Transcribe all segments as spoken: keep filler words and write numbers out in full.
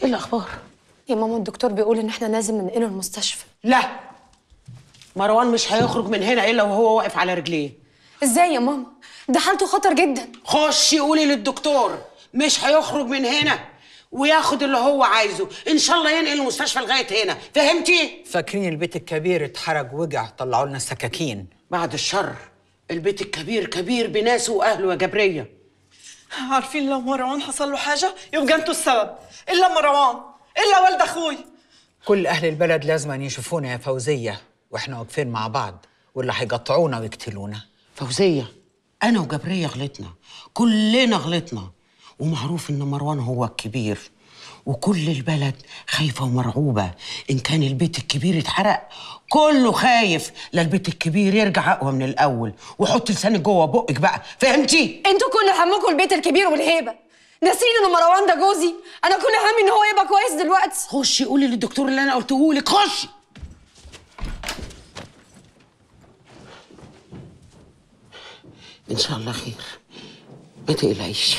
ايه الاخبار؟ يا ماما الدكتور بيقول ان احنا لازم ننقله المستشفى. لا، مروان مش هيخرج من هنا الا وهو واقف على رجليه. ازاي يا ماما؟ ده حالته خطر جدا. خشي قولي للدكتور مش هيخرج من هنا وياخد اللي هو عايزه، ان شاء الله ينقل المستشفى لغايه هنا، فهمتي؟ فاكرين البيت الكبير اتحرق وجع طلعوا لنا السكاكين. بعد الشر، البيت الكبير كبير بناسه واهله يا جبريه. عارفين لو مروان حصل له حاجه يبقى انتوا السبب، الا مروان الا ولد اخوي. كل اهل البلد لازم يشوفونا يا فوزيه واحنا واقفين مع بعض، واللي هيقطعونا ويقتلونا. فوزيه، انا وجبريه غلطنا، كلنا غلطنا، ومعروف ان مروان هو الكبير، وكل البلد خايفه ومرعوبه. ان كان البيت الكبير اتحرق كله خايف لا البيت الكبير يرجع اقوى من الاول. وحط لسانك جوه بقك بقى، فهمتي؟ انتوا كل همكم البيت الكبير والهيبه، ناسين ان مروان ده جوزي. انا كل همي ان هو يبقى كويس دلوقتي. خشي قولي للدكتور اللي انا قلته لك، خشي. ان شاء الله خير، ما تقلقيش.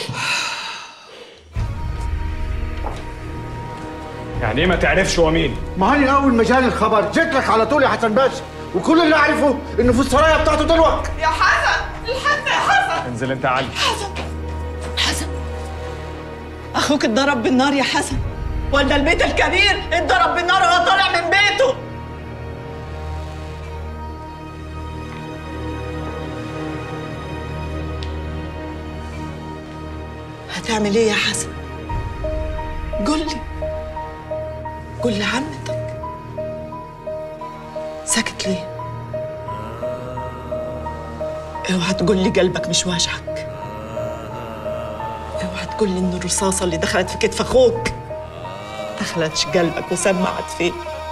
يعني ايه ما تعرفش هو مين؟ ما هاني اول ما جالي الخبر جيت لك على طول يا حسن باشا، وكل اللي اعرفه انه في السرايا بتاعته دلوقتي. يا حسن الحق يا حسن. انزل انت يا علي. حسن حسن اخوك اتضرب بالنار يا حسن، ولا البيت الكبير اتضرب بالنار وهو طالع من بيته. هتعمل ايه يا حسن؟ قول لي، قول لعمتك. ساكت ليه؟ اوعى تقول لي قلبك مش واجعك، اوعى تقول لي ان الرصاصه اللي دخلت في كتف اخوك دخلتش قلبك وسمعت فيه.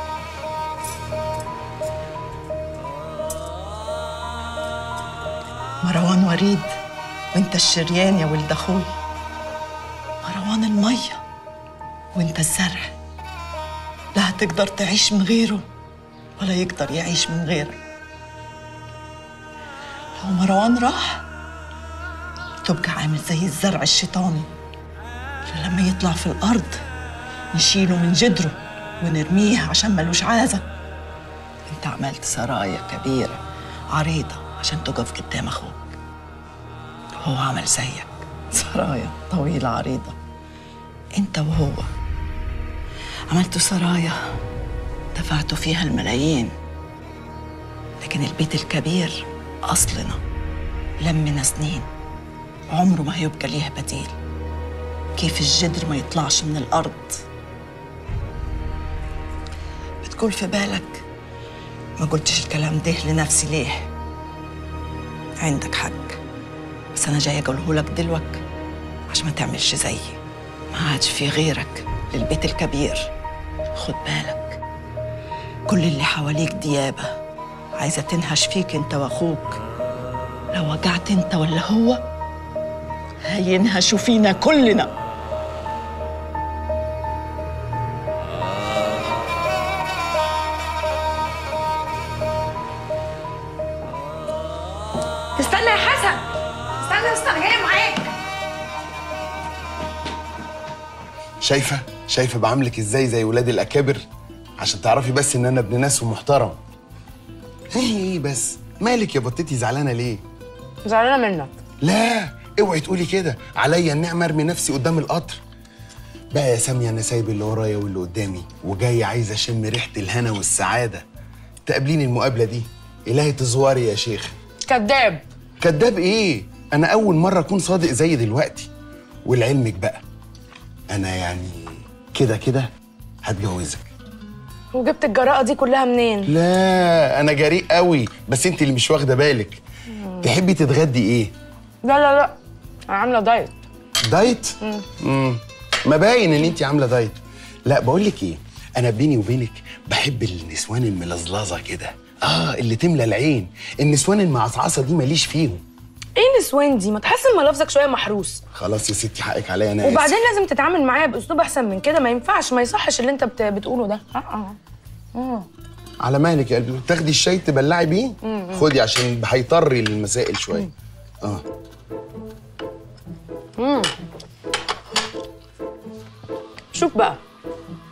مروان وريد وانت الشريان يا ولد اخوي. مروان الميه وانت الزرع، لا هتقدر تعيش من غيره ولا يقدر يعيش من غيرك. لو مروان راح تبقى عامل زي الزرع الشيطاني اللي لما يطلع في الأرض نشيله من جدره ونرميه عشان ملوش عازة. انت عملت سرايا كبيرة عريضة عشان تقف قدام أخوك، وهو عمل زيك سرايا طويلة عريضة. انت وهو عملتوا سرايا دفعتوا فيها الملايين، لكن البيت الكبير أصلنا لمنا سنين عمره ما هيبقى ليه بديل. كيف الجدر ما يطلعش من الأرض؟ بتقول في بالك ما قلتش الكلام ده لنفسي ليه؟ عندك حق، بس أنا جاية أقوله لك دلوقتي عشان ما تعملش زيي. ما عادش في غيرك للبيت الكبير. خد بالك، كل اللي حواليك ديابة عايزة تنهش فيك انت واخوك. لو وجعت انت ولا هو هينهشوا فينا كلنا. استنى يا حسن، استنى استنى انا جايه معاك. شايفه شايفه بعاملك ازاي زي ولاد الاكابر، عشان تعرفي بس ان انا ابن ناس ومحترم. ايه بس مالك يا بطتي زعلانه ليه؟ زعلانه منك. لا اوعي تقولي كده، عليا النعمه ارمي نفسي قدام القطر. بقى يا ساميه انا سايب اللي ورايا واللي قدامي وجاي عايز اشم ريحه الهنا والسعاده. تقابليني المقابله دي الهي تزوري يا شيخ. كذاب. كذاب ايه؟ انا اول مره اكون صادق زي دلوقتي. ولعلمك بقى انا يعني كده كده هتجوزك. وجبت الجراءه دي كلها منين؟ لا انا جريء قوي، بس انت اللي مش واخده بالك. مم. تحبي تتغدي ايه؟ لا لا لا انا عامله دايت. دايت؟ امم ما باين ان انت عامله دايت. لا بقول لك ايه، انا بيني وبينك بحب النسوان الملظلظه كده، اه اللي تملى العين. النسوان المعصعصه دي ماليش فيهم. ايه النسوان دي؟ ما تحسن ملفظك شويه محروس. خلاص يا ستي حقك عليا انا. وبعدين لازم تتعامل معايا باسلوب احسن من كده، ما ينفعش، ما يصحش اللي انت بت... بتقوله ده. اه اه اه على مالك يا قلبي، تاخدي الشاي تبلعي بيه؟ خدي عشان هيطري المسائل شويه. اه امم شوف بقى،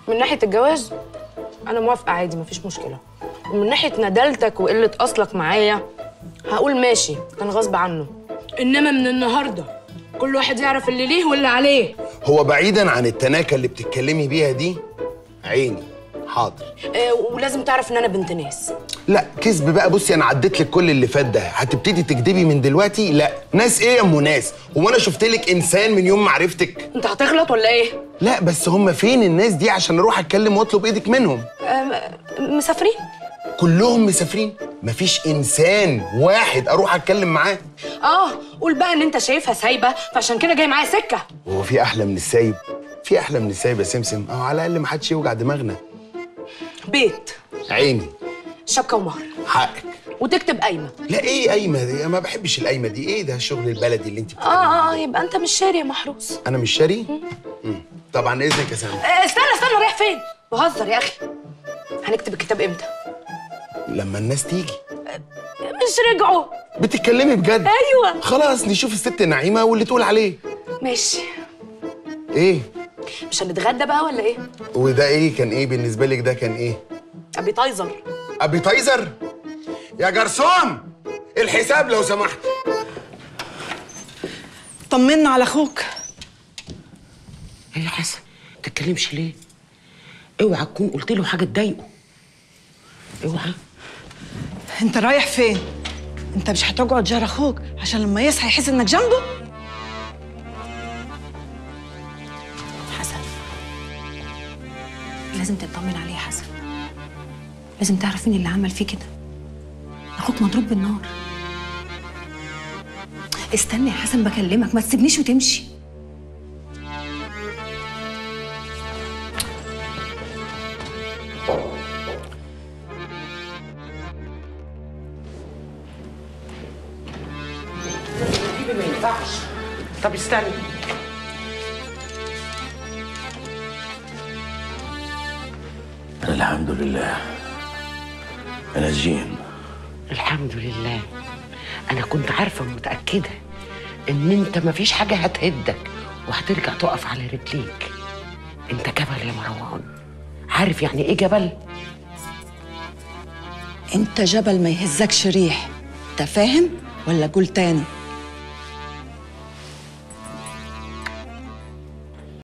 من ناحيه الجواز انا موافقه عادي، مفيش مشكله. ومن ناحيه ندالتك وقله اصلك معايا هقول ماشي، كان غصب عنه. انما من النهارده كل واحد يعرف اللي ليه واللي عليه. هو بعيدا عن التناكه اللي بتتكلمي بيها دي، عيني حاضر. آه ولازم تعرف ان انا بنت ناس. لا كذب بقى. بصي انا عديت لك كل اللي فات ده، هتبتدي تكدبي من دلوقتي؟ لا. ناس ايه يا ام ناس؟ هو انا شفت لك انسان من يوم ما عرفتك؟ انت هتغلط ولا ايه؟ لا بس هم فين الناس دي عشان اروح اتكلم واطلب ايدك منهم؟ آه مسافرين. كلهم مسافرين؟ مفيش انسان واحد اروح اتكلم معاه؟ اه قول بقى ان انت شايفها سايبه فعشان كده جاي معايا سكه. وهو في احلى من السايب؟ في احلى من السايب يا سمسم؟ اه على الاقل ما حدش يوجع دماغنا. بيت، عيني، شبكه ومهر، حقك. وتكتب قايمه. لا ايه قايمه دي؟ ما بحبش القايمه دي. ايه ده الشغل البلدي اللي انت بتعمليه؟ اه اه يبقى انت مش شاري يا محروس. انا مش شاري؟ امم طبعا اذنك يا سامي. آه استنى استنى رايح فين؟ بهزر يا اخي. هنكتب الكتاب امتى؟ لما الناس تيجي. مش رجعوا. بتتكلمي بجد؟ ايوه. خلاص نشوف الست نعيمه واللي تقول عليه. ماشي. ايه؟ مش هنتغدى بقى ولا ايه؟ وده ايه كان ايه بالنسبه لك؟ ده كان ايه؟ ابيتايزر. ابيتايزر؟ يا جرسون الحساب لو سمحت. طمنا على اخوك. ايه يا حسن ما تتكلمش ليه؟ اوعى تكون قلت له حاجه تضايقه. اوعى. انت رايح فين؟ انت مش هتقعد جار اخوك عشان لما يصحى يحس انك جنبه؟ حسن لازم تطمن عليه يا حسن. لازم تعرف مين اللي عمل فيه كده. اخوك مضروب بالنار. استنى يا حسن بكلمك، ما تسيبنيش وتمشي. ما ينفعش. طب استنى. أنا الحمد لله أنا زين. الحمد لله. أنا كنت عارفة ومتأكدة إن أنت مفيش حاجة هتهدك وهترجع تقف على رجليك. أنت جبل يا مروان. عارف يعني إيه جبل؟ انت جبل ما يهزكش ريح. انت فاهم ولا قول تاني؟